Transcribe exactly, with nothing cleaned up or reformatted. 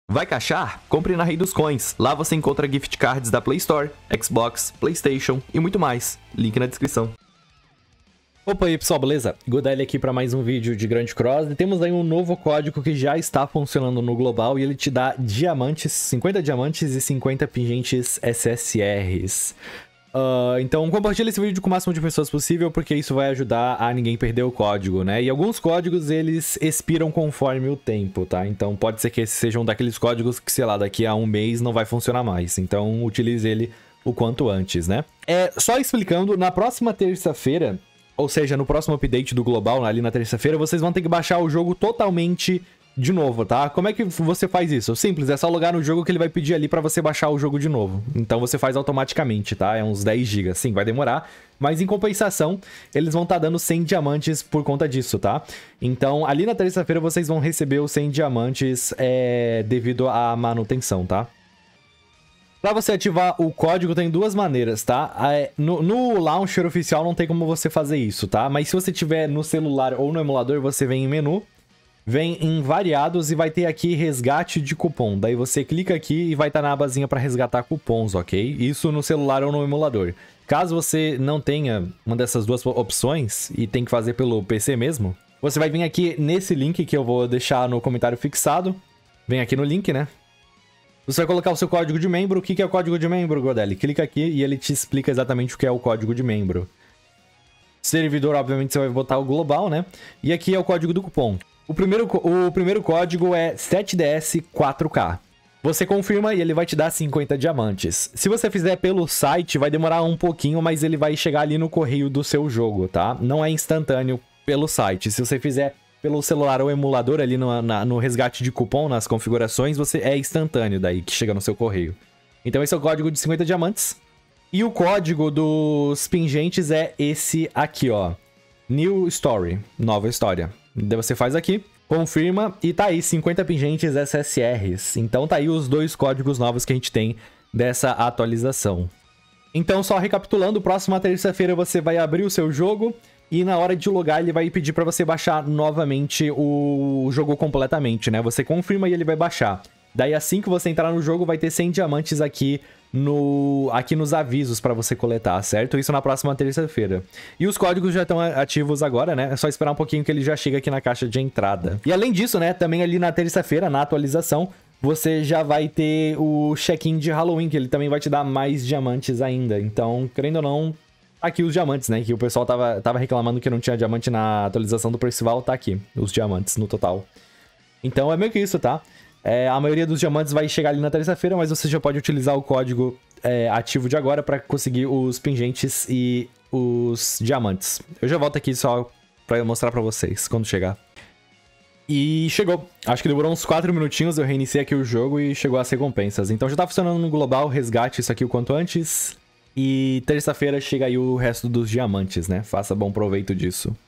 Vai caixar? Compre na Rei dos Coins. Lá você encontra gift cards da Play Store, Xbox, PlayStation e muito mais. Link na descrição. Opa aí pessoal, beleza? Godaeli aqui para mais um vídeo de Grand Cross. E temos aí um novo código que já está funcionando no global e ele te dá diamantes, cinquenta diamantes e cinquenta pingentes S S Rs. Uh, então compartilhe esse vídeo com o máximo de pessoas possível, porque isso vai ajudar a ninguém perder o código, né? E alguns códigos eles expiram conforme o tempo, tá? Então pode ser que esses sejam daqueles códigos que, sei lá, daqui a um mês não vai funcionar mais. Então utilize ele o quanto antes, né? É, só explicando, na próxima terça-feira, ou seja, no próximo update do global, ali na terça-feira, vocês vão ter que baixar o jogo totalmente de novo, tá? Como é que você faz isso? Simples, é só logar no jogo que ele vai pedir ali pra você baixar o jogo de novo. Então você faz automaticamente, tá? É uns dez gigas. Sim, vai demorar, mas em compensação, eles vão estar dando cem diamantes por conta disso, tá? Então, ali na terça-feira vocês vão receber os cem diamantes é, devido à manutenção, tá? Pra você ativar o código tem duas maneiras, tá? No, no launcher oficial não tem como você fazer isso, tá? Mas se você tiver no celular ou no emulador, você vem em menu, vem em variados e vai ter aqui resgate de cupom. Daí você clica aqui e vai estar na abazinha para resgatar cupons, ok? Isso no celular ou no emulador. Caso você não tenha uma dessas duas opções e tem que fazer pelo P C mesmo, você vai vir aqui nesse link que eu vou deixar no comentário fixado. Vem aqui no link, né? Você vai colocar o seu código de membro. O que é o código de membro, Godaeli? Clica aqui e ele te explica exatamente o que é o código de membro. Servidor, obviamente, você vai botar o global, né? E aqui é o código do cupom. O primeiro, o primeiro código é sete D S quatro K. Você confirma e ele vai te dar cinquenta diamantes. Se você fizer pelo site, vai demorar um pouquinho, mas ele vai chegar ali no correio do seu jogo, tá? Não é instantâneo pelo site. Se você fizer pelo celular ou emulador ali no, na, no resgate de cupom, nas configurações, você é instantâneo daí, que chega no seu correio. Então esse é o código de cinquenta diamantes. E o código dos pingentes é esse aqui, ó. New Story, nova história. Daí você faz aqui, confirma e tá aí, cinquenta pingentes S S Rs. Então tá aí os dois códigos novos que a gente tem dessa atualização. Então só recapitulando, próxima terça-feira você vai abrir o seu jogo e na hora de logar ele vai pedir para você baixar novamente o jogo completamente, né? Você confirma e ele vai baixar. Daí assim que você entrar no jogo vai ter cem diamantes aqui no aqui nos avisos para você coletar, certo? Isso na próxima terça-feira. E os códigos já estão ativos agora, né? É só esperar um pouquinho que ele já chega aqui na caixa de entrada. E além disso, né, também ali na terça-feira, na atualização, você já vai ter o check-in de Halloween, que ele também vai te dar mais diamantes ainda. Então, querendo ou não, aqui os diamantes, né? Que o pessoal tava, tava reclamando que não tinha diamante na atualização do Percival, tá aqui, os diamantes no total. Então é meio que isso, tá? É, a maioria dos diamantes vai chegar ali na terça-feira, mas você já pode utilizar o código é, ativo de agora para conseguir os pingentes e os diamantes. Eu já volto aqui só para mostrar para vocês quando chegar. E chegou. Acho que demorou uns quatro minutinhos, eu reiniciei aqui o jogo e chegou as recompensas. Então já tá funcionando no global, resgate isso aqui o quanto antes. E terça-feira chega aí o resto dos diamantes, né? Faça bom proveito disso.